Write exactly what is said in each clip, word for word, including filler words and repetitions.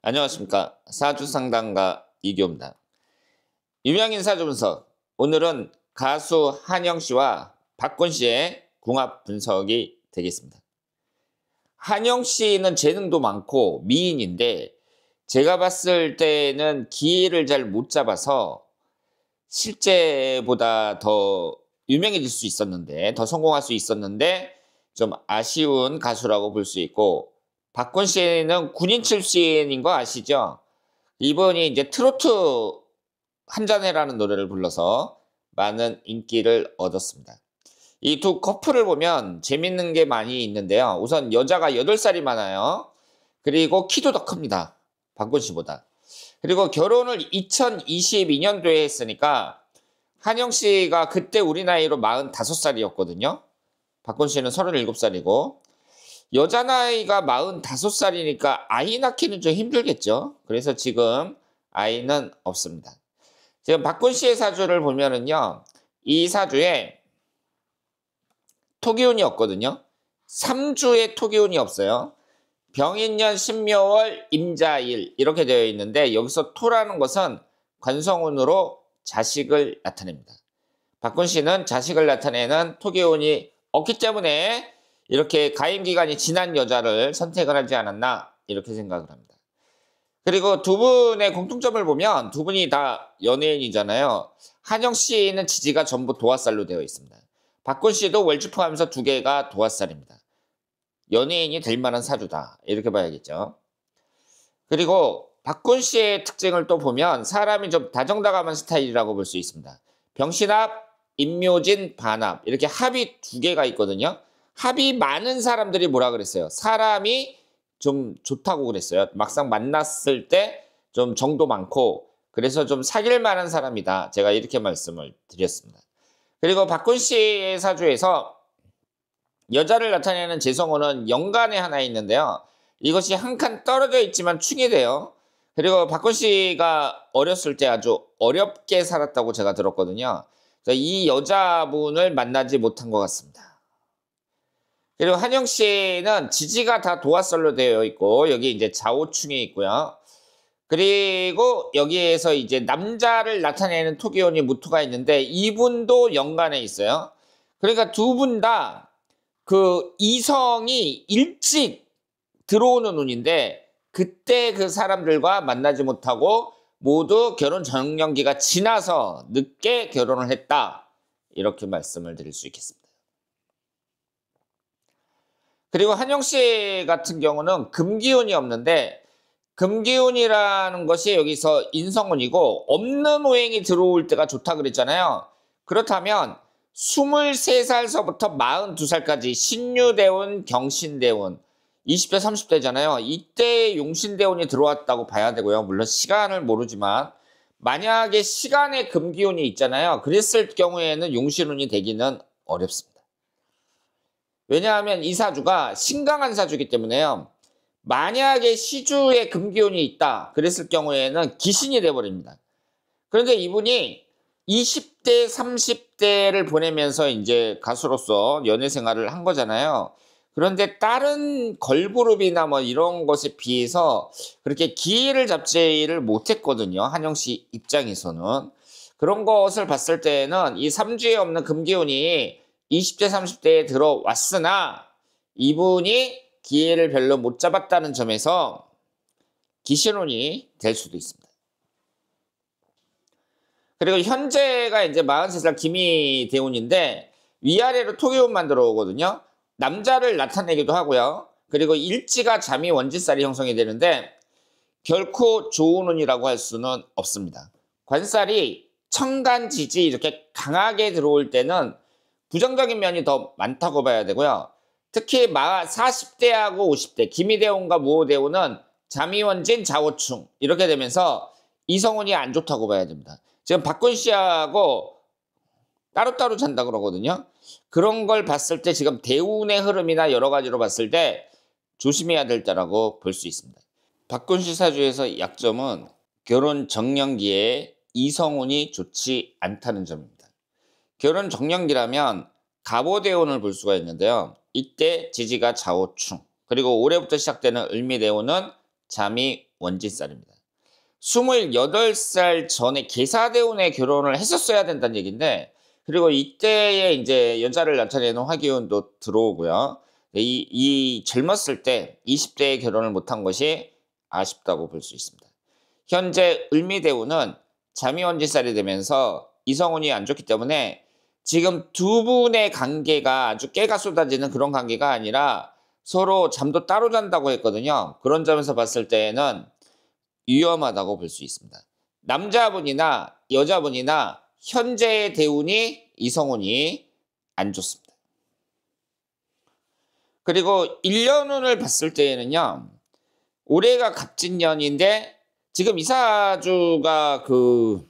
안녕하십니까. 사주상담가 이교입니다. 유명인사주 분석. 오늘은 가수 한영 씨와 박군 씨의 궁합 분석이 되겠습니다. 한영 씨는 재능도 많고 미인인데 제가 봤을 때는 기회를 잘 못 잡아서 실제보다 더 유명해질 수 있었는데, 더 성공할 수 있었는데 좀 아쉬운 가수라고 볼 수 있고, 박군 씨는 군인 출신인 거 아시죠? 이분이 이제 트로트 한잔해라는 노래를 불러서 많은 인기를 얻었습니다. 이 두 커플을 보면 재밌는 게 많이 있는데요. 우선 여자가 여덟 살이 많아요. 그리고 키도 더 큽니다. 박군 씨보다. 그리고 결혼을 이천이십이 년도에 했으니까 한영 씨가 그때 우리 나이로 마흔다섯 살이었거든요. 박군 씨는 서른일곱 살이고, 여자 나이가 마흔다섯 살이니까 아이 낳기는 좀 힘들겠죠. 그래서 지금 아이는 없습니다. 지금 박군 씨의 사주를 보면은요, 이 사주에 토기운이 없거든요. 삼 주에 토기운이 없어요. 병인년 신묘월 임자일 이렇게 되어 있는데, 여기서 토라는 것은 관성운으로 자식을 나타냅니다. 박군 씨는 자식을 나타내는 토기운이 없기 때문에 이렇게 가임기간이 지난 여자를 선택을 하지 않았나 이렇게 생각을 합니다. 그리고 두 분의 공통점을 보면 두 분이 다 연예인이잖아요. 한영 씨는 지지가 전부 도화살로 되어 있습니다. 박군 씨도 월주포하면서 두 개가 도화살입니다. 연예인이 될 만한 사주다 이렇게 봐야겠죠. 그리고 박군 씨의 특징을 또 보면 사람이 좀 다정다감한 스타일이라고 볼 수 있습니다. 병신합, 임묘진, 반합 이렇게 합이 두 개가 있거든요. 합이 많은 사람들이 뭐라 그랬어요? 사람이 좀 좋다고 그랬어요. 막상 만났을 때 좀 정도 많고, 그래서 좀 사귈 만한 사람이다. 제가 이렇게 말씀을 드렸습니다. 그리고 박군 씨의 사주에서 여자를 나타내는 재성운은 연간에 하나 있는데요. 이것이 한 칸 떨어져 있지만 충이 돼요. 그리고 박군 씨가 어렸을 때 아주 어렵게 살았다고 제가 들었거든요. 이 여자분을 만나지 못한 것 같습니다. 그리고 한영 씨는 지지가 다 도화살로 되어 있고, 여기 이제 좌우충이 있고요. 그리고 여기에서 이제 남자를 나타내는 토기운이 무토가 있는데, 이분도 연간에 있어요. 그러니까 두 분 다 그 이성이 일찍 들어오는 운인데, 그때 그 사람들과 만나지 못하고 모두 결혼 정년기가 지나서 늦게 결혼을 했다. 이렇게 말씀을 드릴 수 있겠습니다. 그리고 한영 씨 같은 경우는 금기운이 없는데, 금기운이라는 것이 여기서 인성운이고 없는 오행이 들어올 때가 좋다 그랬잖아요. 그렇다면 스물세 살서부터 마흔두 살까지 신유대운, 경신대운, 이십 대, 삼십 대잖아요. 이때 용신대운이 들어왔다고 봐야 되고요. 물론 시간을 모르지만 만약에 시간에 금기운이 있잖아요. 그랬을 경우에는 용신운이 되기는 어렵습니다. 왜냐하면 이 사주가 신강한 사주이기 때문에요. 만약에 시주에 금기운이 있다 그랬을 경우에는 기신이 돼버립니다. 그런데 이분이 이십 대, 삼십 대를 보내면서 이제 가수로서 연애 생활을 한 거잖아요. 그런데 다른 걸그룹이나 뭐 이런 것에 비해서 그렇게 기회를 잡지를 못했거든요. 한영 씨 입장에서는. 그런 것을 봤을 때는 이 삼 주에 없는 금기운이 이십 대, 삼십 대에 들어왔으나 이분이 기회를 별로 못 잡았다는 점에서 기신운이 될 수도 있습니다. 그리고 현재가 이제 마흔세 살 기미대운인데 위아래로 토기운만 들어오거든요. 남자를 나타내기도 하고요. 그리고 일지가 잠이 원지살이 형성이 되는데 결코 좋은 운이라고 할 수는 없습니다. 관살이 청간지지 이렇게 강하게 들어올 때는 부정적인 면이 더 많다고 봐야 되고요. 특히 사십 대하고 오십 대, 기미대운과 무호대운은 자미원진, 좌우충 이렇게 되면서 이성운이 안 좋다고 봐야 됩니다. 지금 박군 씨하고 따로따로 잔다 그러거든요. 그런 걸 봤을 때 지금 대운의 흐름이나 여러 가지로 봤을 때 조심해야 될 때라고 볼 수 있습니다. 박군 씨 사주에서 약점은 결혼 정년기에 이성운이 좋지 않다는 점입니다. 결혼 정년기라면 갑오대운을 볼 수가 있는데요. 이때 지지가 좌우충, 그리고 올해부터 시작되는 을미대운은 잠이 원진살입니다. 스물여덟 살 전에 계사대운에 결혼을 했었어야 된다는 얘기인데, 그리고 이때에 이제 여자를 나타내는 화기운도 들어오고요. 이, 이 젊었을 때 이십 대에 결혼을 못한 것이 아쉽다고 볼 수 있습니다. 현재 을미대운은 자미원진살이 되면서 이성운이 안 좋기 때문에 지금 두 분의 관계가 아주 깨가 쏟아지는 그런 관계가 아니라 서로 잠도 따로 잔다고 했거든요. 그런 점에서 봤을 때에는 위험하다고 볼 수 있습니다. 남자분이나 여자분이나 현재의 대운이 이성운이 안 좋습니다. 그리고 일 년운을 봤을 때에는요. 올해가 갑진년인데 지금 이사주가 그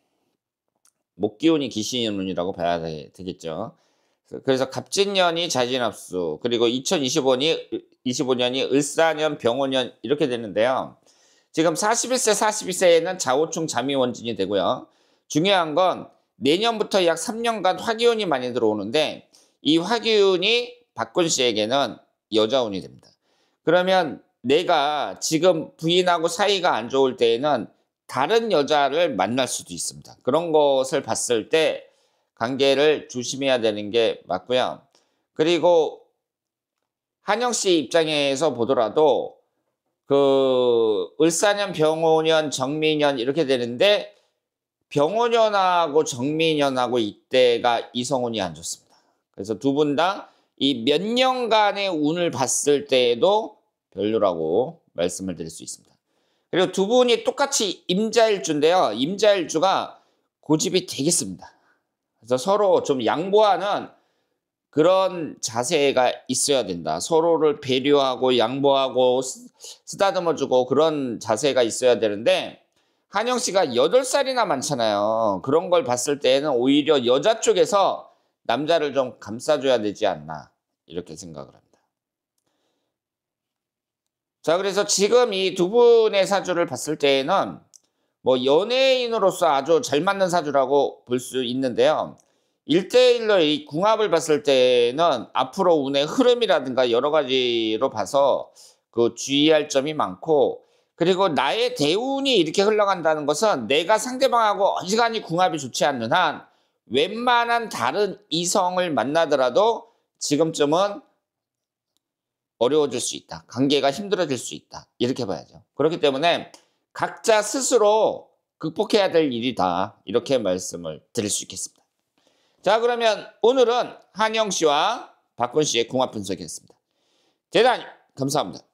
목기운이 기신운이라고 봐야 되겠죠. 그래서 갑진년이 자진합수, 그리고 이천이십오 년이 을사년 병오년 이렇게 되는데요. 지금 사십일 세, 사십이 세에는 자오충 자미원진이 되고요. 중요한 건 내년부터 약 삼 년간 화기운이 많이 들어오는데 이 화기운이 박군 씨에게는 여자운이 됩니다. 그러면 내가 지금 부인하고 사이가 안 좋을 때에는 다른 여자를 만날 수도 있습니다. 그런 것을 봤을 때 관계를 조심해야 되는 게 맞고요. 그리고 한영 씨 입장에서 보더라도 그 을사년, 병오년, 정미년 이렇게 되는데 병오년하고 정미년하고 이때가 이성운이 안 좋습니다. 그래서 두 분 다 이 몇 년간의 운을 봤을 때에도 별로라고 말씀을 드릴 수 있습니다. 그리고 두 분이 똑같이 임자일주인데요. 임자일주가 고집이 되게 습니다. 그래서 서로 좀 양보하는 그런 자세가 있어야 된다. 서로를 배려하고 양보하고 쓰다듬어주고 그런 자세가 있어야 되는데 한영 씨가 여덟 살이나 많잖아요. 그런 걸 봤을 때는 오히려 여자 쪽에서 남자를 좀 감싸줘야 되지 않나 이렇게 생각을 합니다. 자, 그래서 지금 이 두 분의 사주를 봤을 때에는 뭐 연예인으로서 아주 잘 맞는 사주라고 볼 수 있는데요. 일 대일로 이 궁합을 봤을 때는 앞으로 운의 흐름이라든가 여러 가지로 봐서 그 주의할 점이 많고, 그리고 나의 대운이 이렇게 흘러간다는 것은 내가 상대방하고 어지간히 궁합이 좋지 않는 한 웬만한 다른 이성을 만나더라도 지금쯤은 어려워질 수 있다. 관계가 힘들어질 수 있다. 이렇게 봐야죠. 그렇기 때문에 각자 스스로 극복해야 될 일이다. 이렇게 말씀을 드릴 수 있겠습니다. 자, 그러면 오늘은 한영 씨와 박군 씨의 궁합 분석이었습니다. 대단히 감사합니다.